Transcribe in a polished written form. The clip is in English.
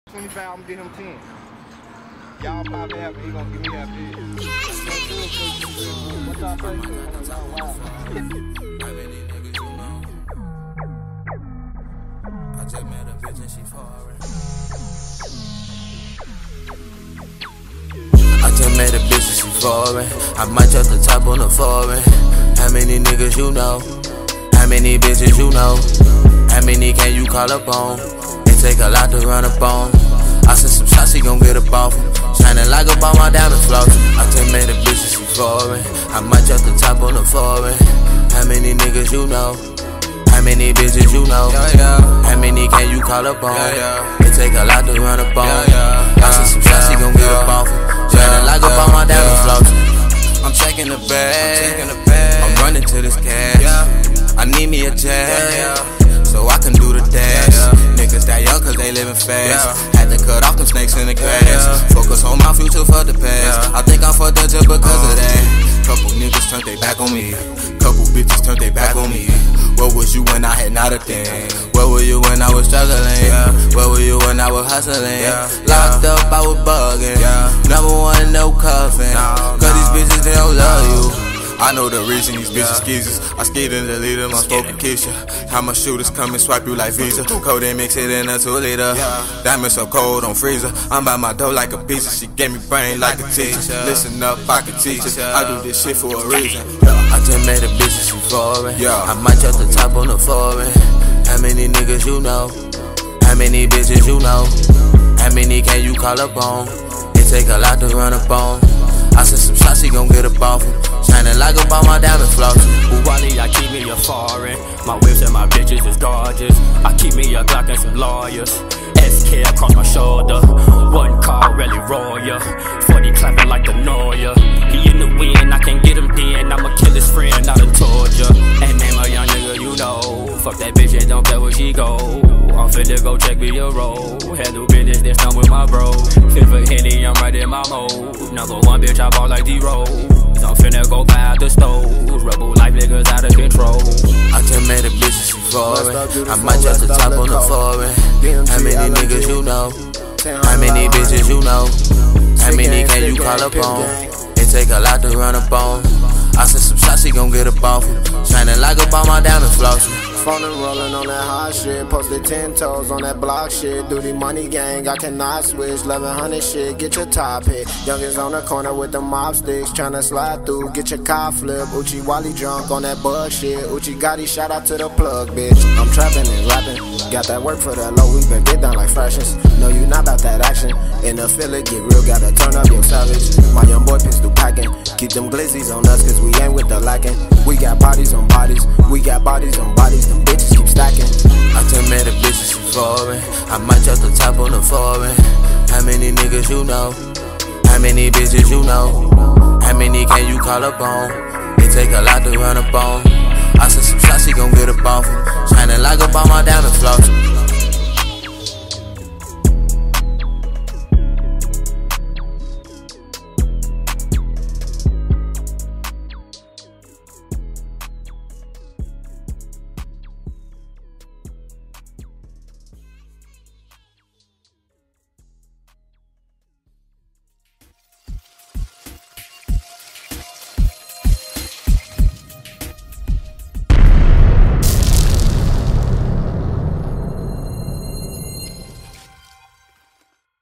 25, I'm gonna get him 10. Y'all probably have it, he gonna give me that bid. What y'all think? I just met a bitch and she foreign. I just met a bitch and she foreign. I might drop the top on the foreign. How many niggas you know? How many bitches you know? How many can you call up on? It take a lot to run up on. I sent some shots, she gon' get up off him. Shining like a ball, my diamond floss. I just made a bitch and she foreign. I might drop the top on the foreign. How many niggas you know? How many bitches you know? How many can you call up on? It take a lot to run up on. I sent some shots, she gon' get up off him. Shining like a ball, my diamond floss. I'm checking the bag. I'm running to this cash. I need me a jag, so I can do the dash. Niggas that young cause they living fast. Had to cut off them snakes in the grass. Focus on my future for the past. I think I'm fucked up just because of that. Couple niggas turned they back on me. Couple bitches turned they back on me. Where was you when I had not a thing? Where were you when I was struggling? Where were you when I was hustling? Locked up, I was bugging. Never want no cuffing. Cause these bitches, they don't love you. I know the reason these bitches skeezers. I skate in the leader, my spoken Keisha. How my shooters come and swipe you like Visa. Code and mix it in a 2-liter. Diamonds so cold on freezer. I'm by my dough like a pizza. She gave me brain like a teacher. Listen up, I can teach it. I do this shit for a reason. I just made a bitch and she foreign. I might drop the top on the foreign. How many niggas you know? How many bitches you know? How many can you call up on? It take a lot to run up on. I sent some shots, she gon' get up off him. Shining like a ball, my diamond floss. Wally, I keep me a foreign. My whips and my bitches is gorgeous. I keep me a Glock and some lawyers. SK across my shoulder. One car, really royal. 40 clapping like the Noya. He in the wind, I can't get him then. I'ma kill his friend, not a torture. And name a young nigga you know. Fuck that bitch and don't care where she go. I'm finna go check me a roll. Handle business, then stand with my bro. Fit for Henny, I'm right in my mode. Number one bitch, I ball like D-Rose. I'm finna go buy out the stove. Rebel life niggas out of control. I just made a bitch and she foreign. I might drop the top on the foreign. How many niggas you know? How many bitches you know? How many can you call up on? It take a lot to run up on. I sent some shots, she gon' get up off him. Shining like a ball, my diamond floss. Phone and rolling on that hot shit. Posted 10 toes on that block shit. Do the money gang, I cannot switch. 1100 shit, get your top hit. Youngins on the corner with the mob sticks. Tryna slide through, get your car flip. Uchi Wally drunk on that bug shit. Uchi Gotti, shout out to the plug, bitch. I'm trapping and rapping. Got that work for that low, we been get down like fractions. No, you not about that action. In the field, get real, gotta turn up your savage. My young boy pistol packing. Keep them glizzies on us, cause we ain't with the lacking. We got bodies on bodies, we got bodies on bodies. Them bitches keep stacking. I just met a bitch and she foreign. I might drop the top on the foreign. How many niggas you know? How many bitches you know? How many can you call up on? It take a lot to run up on. I sent some shots, she gon' get up off him. Shining like a ball, my diamond floss.